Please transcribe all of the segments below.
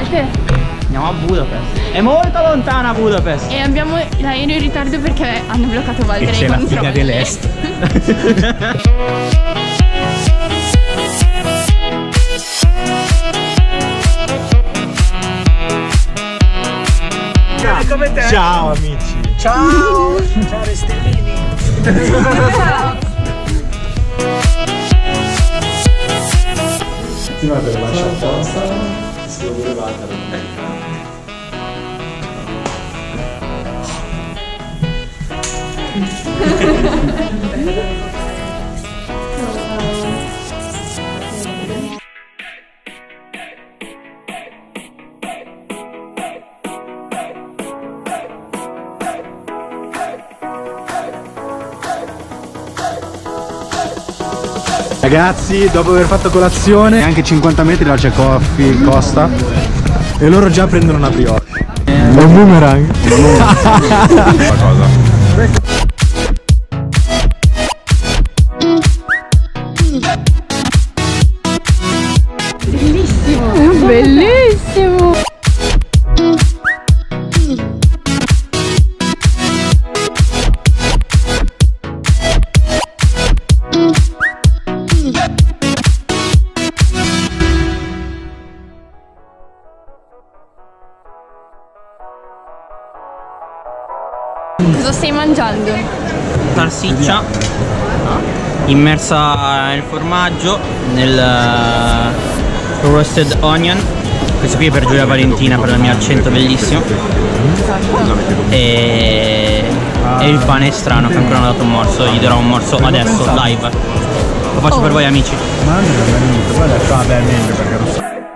andate? Andiamo a Budapest. È molto lontana Budapest. E abbiamo l'aereo in ritardo perché hanno bloccato Valtteri. E c'è la figa dell'est. Come te? Ciao amici. Ciao. Ciao Restellini. Prima per lasciare apposta. Si lo volevate. Ragazzi, dopo aver fatto colazione, anche 50 metri là c'è Coffee, Costa, e loro già prendono una brioche. Un boomerang. Bellissimo! Bellissimo! Cosa stai mangiando? Salsiccia immersa nel formaggio, nel roasted onion. Questo qui è per Giulia Valentina, per il mio accento bellissimo. E il pane è strano che ancora non ho dato un morso. Gli darò un morso adesso, live. Lo faccio per voi amici. Ma non è venuto, poi adesso vabbè è meglio perché lo so.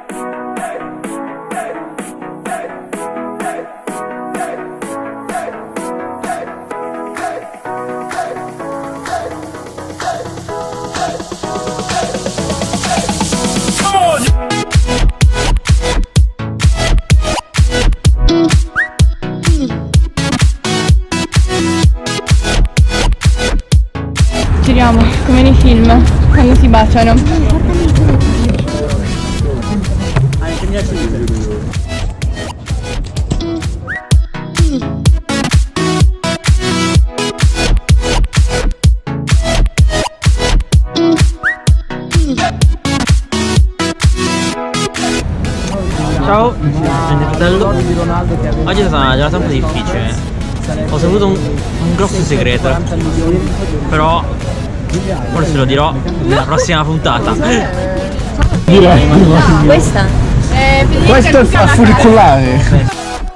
Giriamo come nei film quando si baciano. Ciao, fratello. Oggi è stata una giornata un po' difficile. Ho saputo un grosso segreto, però forse lo dirò nella prossima puntata. Direi. Questa? Questo è a funicolare.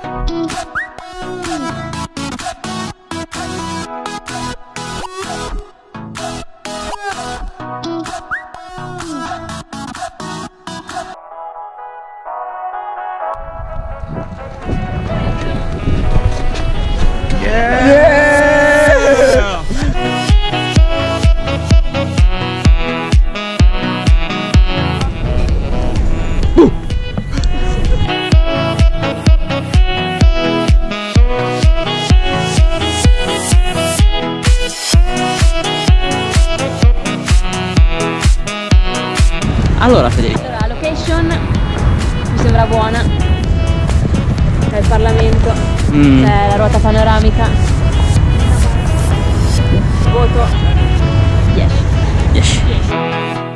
Allora Federico, Allora, la location mi sembra buona. C'è il Parlamento, c'è la ruota panoramica. Voto 10. 10.